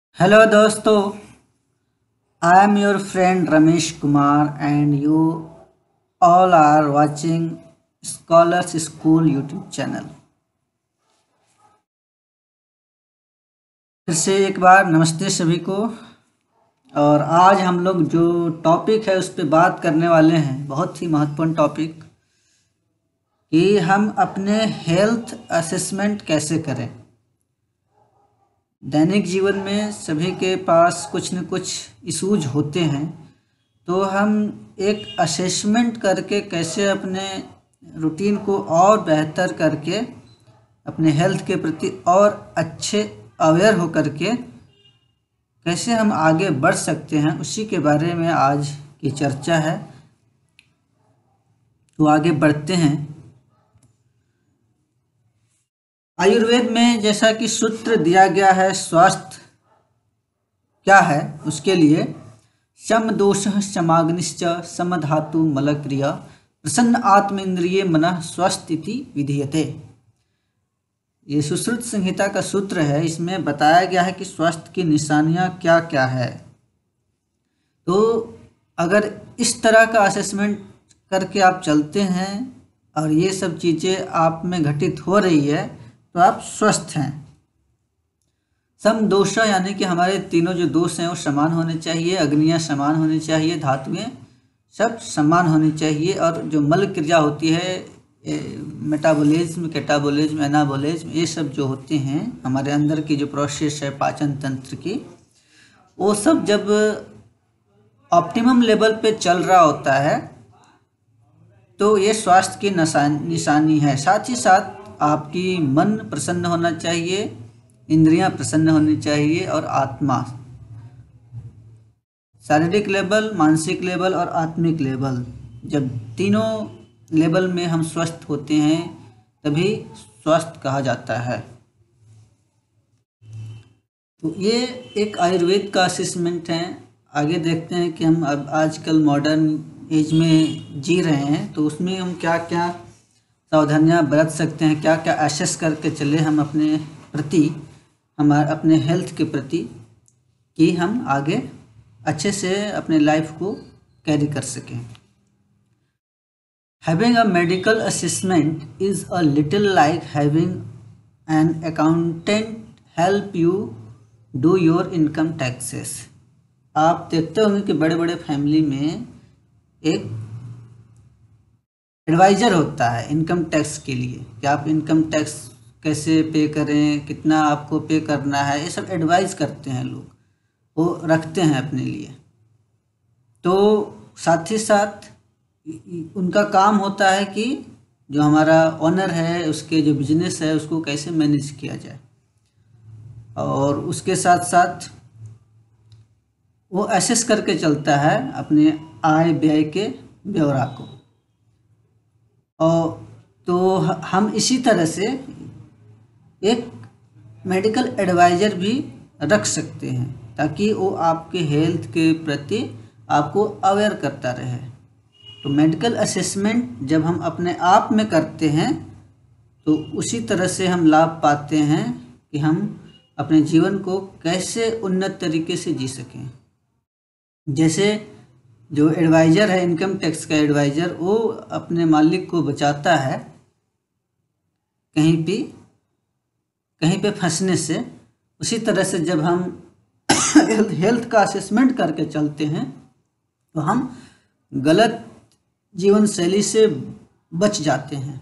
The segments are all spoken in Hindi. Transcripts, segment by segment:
Hello दोस्तों, I am your friend Ramesh Kumar and you all are watching Scholars School YouTube channel। फिर से एक बार नमस्ते सभी को। और आज हम लोग जो टॉपिक है उस पर बात करने वाले हैं, बहुत ही महत्वपूर्ण टॉपिक, कि हम अपने हेल्थ असेसमेंट कैसे करें। दैनिक जीवन में सभी के पास कुछ न कुछ इश्यूज होते हैं, तो हम एक असेसमेंट करके कैसे अपने रूटीन को और बेहतर करके अपने हेल्थ के प्रति और अच्छे अवेयर हो करके कैसे हम आगे बढ़ सकते हैं, उसी के बारे में आज की चर्चा है। तो आगे बढ़ते हैं। आयुर्वेद में जैसा कि सूत्र दिया गया है, स्वास्थ्य क्या है, उसके लिए शम दोष शमाग्निश्च समधातु मलक्रिया प्रसन्न आत्म इंद्रिय मनः स्वस्थिति विधीयते। ये सुश्रुत संहिता का सूत्र है। इसमें बताया गया है कि स्वास्थ्य की निशानियां क्या क्या है। तो अगर इस तरह का असेसमेंट करके आप चलते हैं और ये सब चीज़ें आप में घटित हो रही है तो आप स्वस्थ हैं। सम दोष यानी कि हमारे तीनों जो दोष हैं वो समान होने चाहिए, अग्नियाँ समान होनी चाहिए, धातुएं सब समान होनी चाहिए, और जो मल क्रिया होती है, मेटाबॉलिज्म, कैटाबॉलिज्म, एनाबॉलिज्म, ये सब जो होते हैं हमारे अंदर की जो प्रोसेस है पाचन तंत्र की, वो सब जब ऑप्टिमम लेवल पे चल रहा होता है तो ये स्वास्थ्य की निशानी है। साथ ही साथ आपकी मन प्रसन्न होना चाहिए, इंद्रियां प्रसन्न होनी चाहिए, और आत्मा, शारीरिक लेवल, मानसिक लेवल और आत्मिक लेवल, जब तीनों लेवल में हम स्वस्थ होते हैं तभी स्वस्थ कहा जाता है। तो ये एक आयुर्वेद का असेसमेंट है। आगे देखते हैं कि हम अब आजकल मॉडर्न एज में जी रहे हैं, तो उसमें हम क्या क्या सावधानियां बरत सकते हैं, क्या क्या एसेस करके चले हम अपने प्रति, हमारे अपने हेल्थ के प्रति, कि हम आगे अच्छे से अपने लाइफ को कैरी कर सकें। Having a medical assessment is a little like having an accountant help you do your income taxes। आप देखते होंगे कि बड़े बड़े फैमिली में एक एडवाइज़र होता है इनकम टैक्स के लिए, कि आप इनकम टैक्स कैसे पे करें, कितना आपको पे करना है, ये सब एडवाइस करते हैं लोग, वो रखते हैं अपने लिए। तो साथ ही साथ उनका काम होता है कि जो हमारा ओनर है उसके जो बिजनेस है उसको कैसे मैनेज किया जाए, और उसके साथ साथ वो एसेस करके चलता है अपने आय व्यय के ब्यौरा को। और तो हम इसी तरह से एक मेडिकल एडवाइज़र भी रख सकते हैं, ताकि वो आपके हेल्थ के प्रति आपको अवेयर करता रहे। तो मेडिकल असेसमेंट जब हम अपने आप में करते हैं तो उसी तरह से हम लाभ पाते हैं कि हम अपने जीवन को कैसे उन्नत तरीके से जी सकें। जैसे जो एडवाइज़र है, इनकम टैक्स का एडवाइज़र, वो अपने मालिक को बचाता है कहीं पे फंसने से। उसी तरह से जब हम हेल्थ का असेसमेंट करके चलते हैं तो हम गलत जीवन शैली से बच जाते हैं।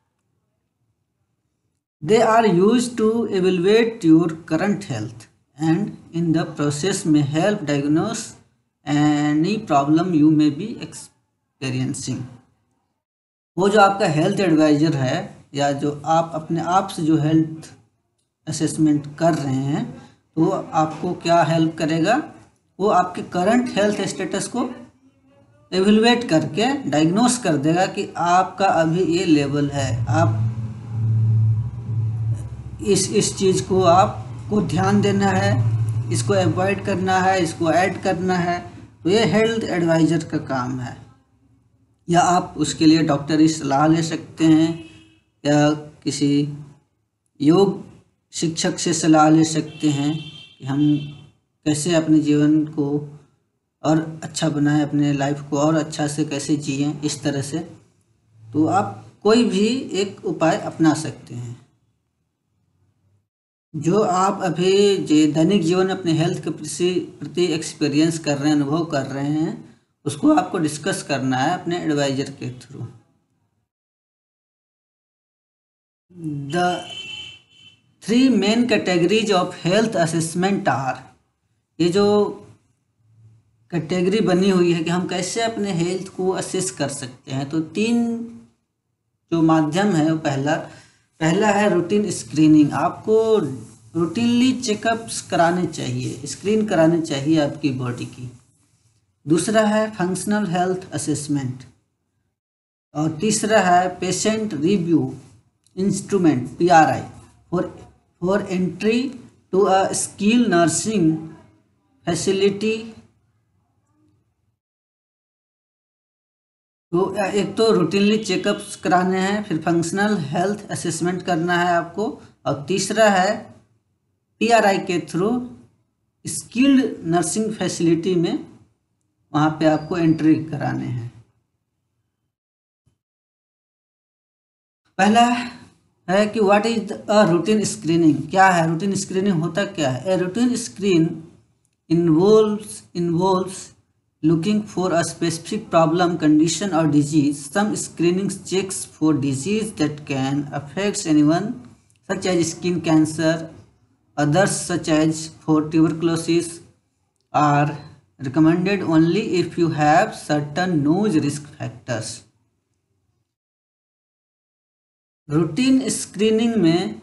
They are used to evaluate your current health and in the process में help diagnose any problem you may be experiencing. वो जो आपका हेल्थ एडवाइज़र है, या जो आप अपने आप से जो हेल्थ असेसमेंट कर रहे हैं, तो आपको क्या हेल्प करेगा, वो आपके करंट हेल्थ स्टेटस को एवेलुएट करके डायग्नोस कर देगा कि आपका अभी ये लेवल है, आप इस चीज़ को आपको ध्यान देना है, इसको अवॉइड करना है, इसको ऐड करना है। तो ये हेल्थ एडवाइज़र का काम है। या आप उसके लिए डॉक्टरी सलाह ले सकते हैं, या किसी योग शिक्षक से सलाह ले सकते हैं कि हम कैसे अपने जीवन को और अच्छा बनाएं, अपने लाइफ को और अच्छा से कैसे जिएं, इस तरह से। तो आप कोई भी एक उपाय अपना सकते हैं। जो आप अभी दैनिक जीवन में अपने हेल्थ के प्रति एक्सपीरियंस कर रहे हैं, अनुभव कर रहे हैं, उसको आपको डिस्कस करना है अपने एडवाइज़र के through. The 3 main categories of health assessment are, ये जो कैटेगरी बनी हुई है कि हम कैसे अपने हेल्थ को असेस कर सकते हैं, तो 3 जो माध्यम है वो पहला है रूटीन स्क्रीनिंग। आपको रूटीनली चेकअप्स कराने चाहिए, स्क्रीन कराने चाहिए आपकी बॉडी की। दूसरा है फंक्शनल हेल्थ असेसमेंट, और तीसरा है patient review instrument PRI for entry to a skill nursing facility. तो एक तो रूटीनली चेकअप्स कराने हैं, फिर फंक्शनल हेल्थ असेसमेंट करना है आपको, और तीसरा है PRI के थ्रू स्किल्ड नर्सिंग फैसिलिटी में वहाँ पे आपको एंट्री कराने हैं। पहला है कि what is a routine screening, क्या है रूटीन स्क्रीनिंग, होता क्या है। A routine screen involves looking for a specific problem, condition or disease. Some screening checks for disease that can affect anyone, such as skin cancer. Others, such as for tuberculosis, are recommended only if you have certain known risk factors. Routine screening में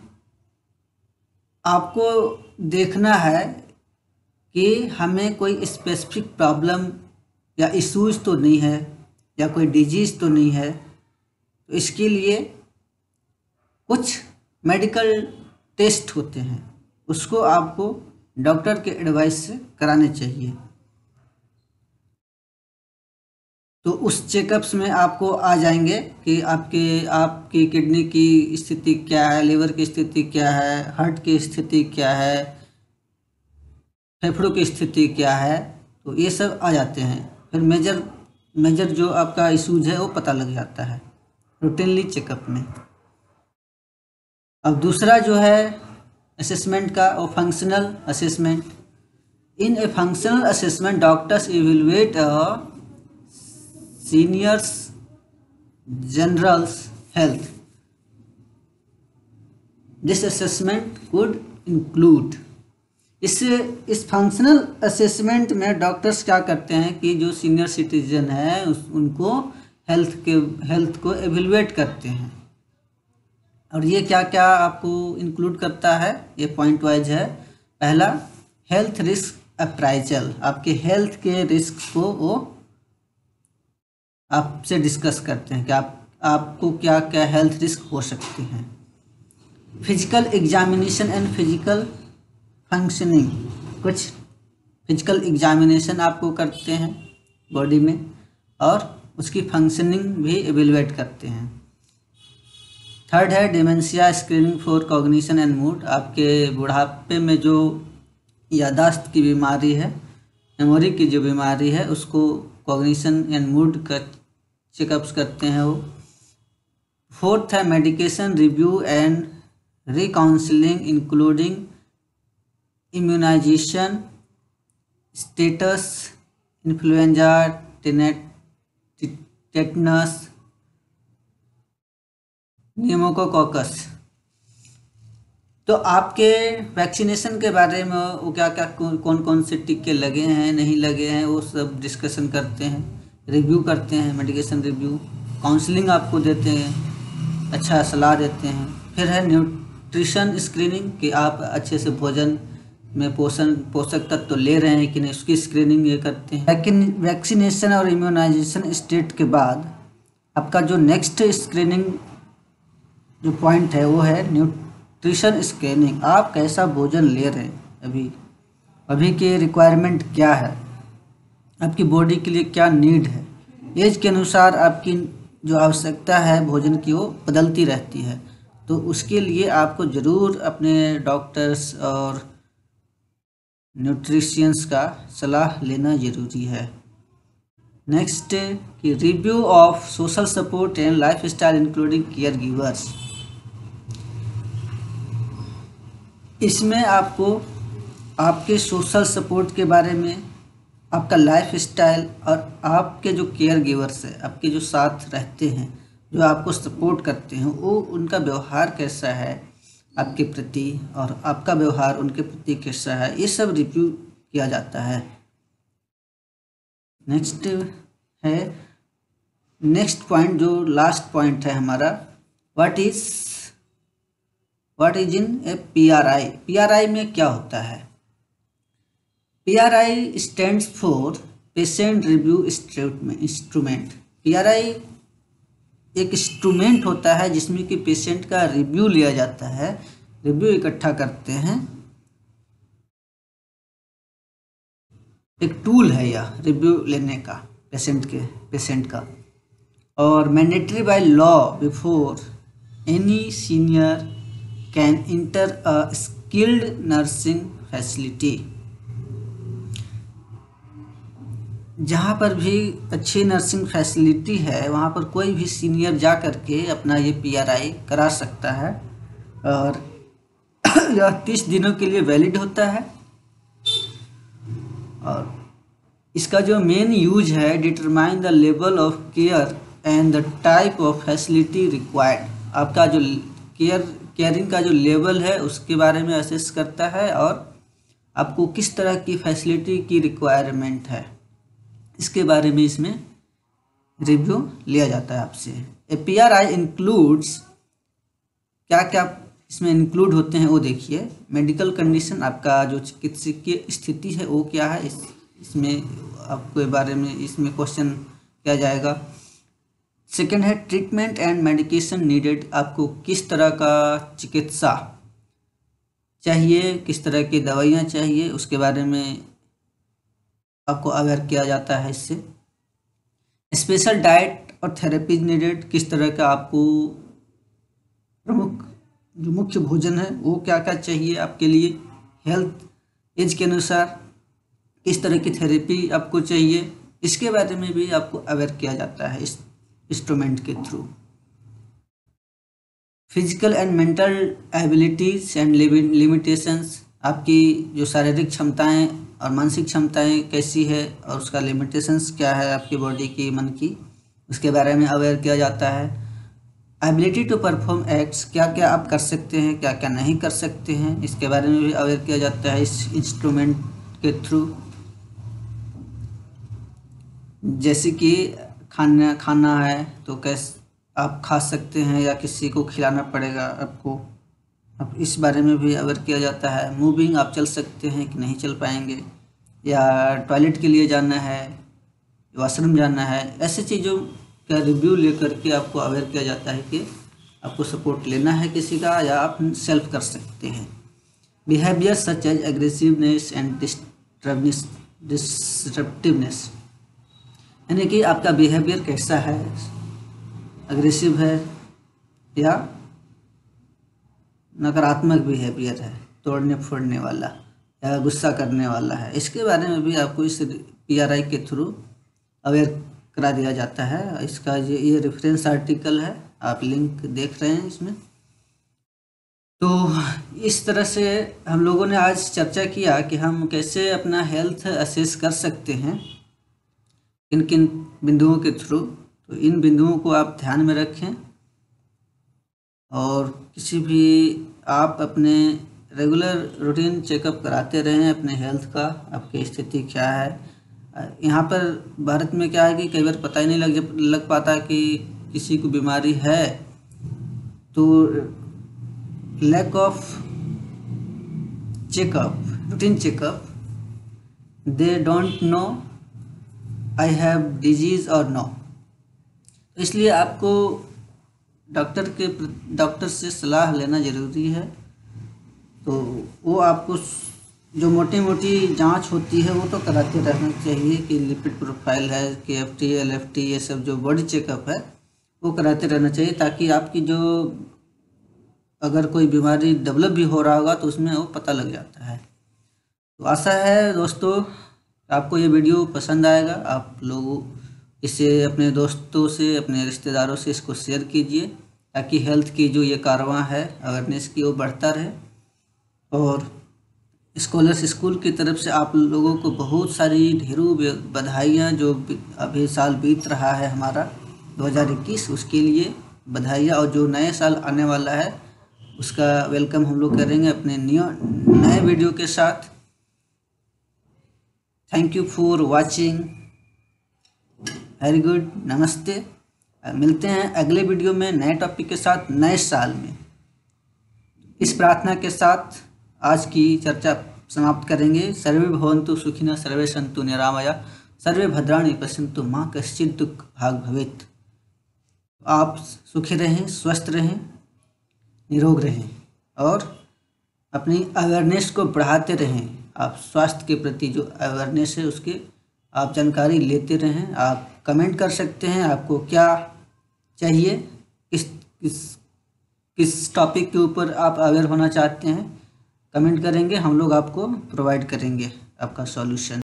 आपको देखना है कि हमें कोई स्पेसिफिक प्रॉब्लम या इश्यूज तो नहीं है, या कोई डिजीज़ तो नहीं है। तो इसके लिए कुछ मेडिकल टेस्ट होते हैं, उसको आपको डॉक्टर के एडवाइस से कराने चाहिए। तो उस चेकअप्स में आपको आ जाएंगे कि आपकी किडनी की स्थिति क्या है, लिवर की स्थिति क्या है, हार्ट की स्थिति क्या है, फेफड़ों की स्थिति क्या है, तो ये सब आ जाते हैं। फिर मेजर जो आपका इशूज है वो पता लग जाता है रूटीनली चेकअप में। अब दूसरा जो है असेसमेंट का, वो functional assessment. In a functional assessment doctors evaluate a seniors generals health. This assessment could include, इस फंक्शनल असेसमेंट में डॉक्टर्स क्या करते हैं कि जो सीनियर सिटीजन है उनको हेल्थ को एवेलुएट करते हैं। और ये क्या क्या आपको इंक्लूड करता है, ये पॉइंट वाइज है। पहला, हेल्थ रिस्क अप्राइजल, आपके हेल्थ के रिस्क को वो आपसे डिस्कस करते हैं कि आपको क्या क्या हेल्थ रिस्क हो सकते हैं। Physical examination and physical functioning, कुछ फिजिकल एग्जामिनेशन आपको करते हैं बॉडी में, और उसकी फंक्शनिंग भी एवेलुएट करते हैं। थर्ड है dementia screening for cognition and mood, आपके बुढ़ापे में जो यादाश्त की बीमारी है, मेमोरी की जो बीमारी है, उसको कॉग्निशन एंड मूड का चेकअप्स करते हैं वो। फोर्थ है medication review and recounselling including immunization status, influenza, tetanus, pneumococcus. तो आपके वैक्सीनेशन के बारे में वो क्या क्या कौन कौन से टीके लगे हैं, नहीं लगे हैं, वो सब डिस्कशन करते हैं, रिव्यू करते हैं, मेडिकेशन रिव्यू, काउंसलिंग आपको देते हैं, अच्छा सलाह देते हैं। फिर है न्यूट्रिशन स्क्रीनिंग कि आप अच्छे से भोजन में पोषक तत्व तो ले रहे हैं कि नहीं, उसकी स्क्रीनिंग ये करते हैं। लेकिन वैक्सीनेशन और इम्यूनाइजेशन स्टेट के बाद आपका जो नेक्स्ट स्क्रीनिंग जो पॉइंट है वो है न्यूट्रिशन स्क्रीनिंग। आप कैसा भोजन ले रहे हैं, अभी के रिक्वायरमेंट क्या है, आपकी बॉडी के लिए क्या नीड है। एज के अनुसार आपकी जो आवश्यकता है भोजन की वो बदलती रहती है। तो उसके लिए आपको ज़रूर अपने डॉक्टर्स और न्यूट्रिशियंस का सलाह लेना ज़रूरी है। नेक्स्ट कि review of social support and life style including care givers. इसमें आपको आपके सोशल सपोर्ट के बारे में, आपका लाइफ स्टाइल और आपके जो केयर गिवर्स है, आपके जो साथ रहते हैं, जो आपको सपोर्ट करते हैं, वो उनका व्यवहार कैसा है आपके प्रति और आपका व्यवहार उनके प्रति कैसा है, ये सब रिव्यू किया जाता है। नेक्स्ट पॉइंट जो लास्ट पॉइंट है हमारा, what is in a PRI। PRI में क्या होता है? PRI stands for patient review instrument. PRI एक इंस्ट्रूमेंट होता है जिसमें कि पेशेंट का रिव्यू लिया जाता है, रिव्यू इकट्ठा करते हैं। एक टूल है यह रिव्यू लेने का पेशेंट का, और mandatory by law before any senior can enter a skilled nursing facility. जहाँ पर भी अच्छी नर्सिंग फैसिलिटी है वहाँ पर कोई भी सीनियर जा करके अपना ये PRI करा सकता है, और यह 30 दिनों के लिए वैलिड होता है। और इसका जो मेन यूज है, determine the level of care and the type of facility required. आपका जो केयरिंग का जो लेवल है उसके बारे में असेस करता है, और आपको किस तरह की फैसिलिटी की रिक्वायरमेंट है इसके बारे में इसमें रिव्यू लिया जाता है आपसे। ए PRI इंक्लूड्स, क्या क्या इसमें इंक्लूड होते हैं वो देखिए। मेडिकल कंडीशन, आपका जो चिकित्सकीय स्थिति है वो क्या है, इसमें आपके बारे में इसमें क्वेश्चन किया जाएगा। सेकंड है ट्रीटमेंट एंड मेडिकेशन नीडेड, आपको किस तरह का चिकित्सा चाहिए, किस तरह की दवाइयाँ चाहिए, उसके बारे में आपको अवेयर किया जाता है इससे। स्पेशल डाइट और थेरेपीज नीडेड, किस तरह का आपको जो मुख्य भोजन है वो क्या क्या चाहिए आपके लिए, हेल्थ एज के अनुसार किस तरह की थेरेपी आपको चाहिए, इसके बारे में भी आपको अवेयर किया जाता है इस इंस्ट्रूमेंट के through. Physical and mental abilities and limitations, आपकी जो शारीरिक क्षमताएं और मानसिक क्षमताएं कैसी है और उसका लिमिटेशंस क्या है आपकी बॉडी की, मन की, उसके बारे में अवेयर किया जाता है। एबिलिटी टू परफॉर्म एक्ट्स, क्या क्या आप कर सकते हैं, क्या क्या नहीं कर सकते हैं, इसके बारे में भी अवेयर किया जाता है इस इंस्ट्रूमेंट के थ्रू। जैसे कि खाना है तो कैसे आप खा सकते हैं या किसी को खिलाना पड़ेगा आपको, अब इस बारे में भी अवेयर किया जाता है। मूविंग, आप चल सकते हैं कि नहीं चल पाएंगे, या टॉयलेट के लिए जाना है, वॉशरूम जाना है, ऐसी चीज़ों का रिव्यू लेकर के आपको अवेयर किया जाता है कि आपको सपोर्ट लेना है किसी का या आप सेल्फ कर सकते हैं। Behaviour such as aggressiveness and disruptiveness, यानी कि आपका बिहेवियर कैसा है, अग्रेसिव है या नकारात्मक बिहेवियर है, तोड़ने फोड़ने वाला या गुस्सा करने वाला है, इसके बारे में भी आपको इस PRI के थ्रू अवेयर करा दिया जाता है। इसका ये रेफरेंस आर्टिकल है, आप लिंक देख रहे हैं इसमें। तो इस तरह से हम लोगों ने आज चर्चा किया कि हम कैसे अपना हेल्थ असेस कर सकते हैं, किन किन बिंदुओं के थ्रू। तो इन बिंदुओं को आप ध्यान में रखें, और किसी भी आप अपने रेगुलर रूटीन चेकअप कराते रहें अपने हेल्थ का, आपकी स्थिति क्या है। यहाँ पर भारत में क्या है कि कई बार पता ही नहीं लग पाता कि किसी को बीमारी है, तो lack of checkup, routine checkup, they don't know I have disease और नो। इसलिए आपको डॉक्टर से सलाह लेना ज़रूरी है। तो वो आपको जो मोटी मोटी जांच होती है वो तो कराते रहना चाहिए, कि लिपिड प्रोफाइल है, KFT LFT, ये सब जो बॉडी चेकअप है वो कराते रहना चाहिए, ताकि आपकी जो अगर कोई बीमारी डेवलप भी हो रहा होगा तो उसमें वो पता लग जाता है। तो आशा है दोस्तों आपको ये वीडियो पसंद आएगा। आप लोग इसे अपने दोस्तों से, अपने रिश्तेदारों से इसको शेयर कीजिए ताकि हेल्थ की जो ये कारवां है अवेयरनेस की वो बढ़ता रहे। और स्कॉलर्स स्कूल की तरफ से आप लोगों को बहुत सारी ढेरों बधाइयाँ। जो अभी साल बीत रहा है हमारा 2021, उसके लिए बधाइयाँ। और जो नए साल आने वाला है उसका वेलकम हम लोग करेंगे अपने नए वीडियो के साथ। Thank you for watching. Very good, नमस्ते। मिलते हैं अगले वीडियो में नए टॉपिक के साथ नए साल में। इस प्रार्थना के साथ आज की चर्चा समाप्त करेंगे। सर्वे भवन्तु सुखिनः, सर्वे सन्तु निरामया, सर्वे भद्राणि पश्यन्तु, मा कश्चित् दुःख भाग् भवेत्। आप सुखी रहें, स्वस्थ रहें, निरोग रहें और अपनी अवेयरनेस को बढ़ाते रहें। आप स्वास्थ्य के प्रति जो अवेयरनेस है उसके आप जानकारी लेते रहें। आप कमेंट कर सकते हैं आपको क्या चाहिए, किस टॉपिक के ऊपर आप अवेयर होना चाहते हैं। कमेंट करेंगे, हम लोग आपको प्रोवाइड करेंगे आपका सॉल्यूशन।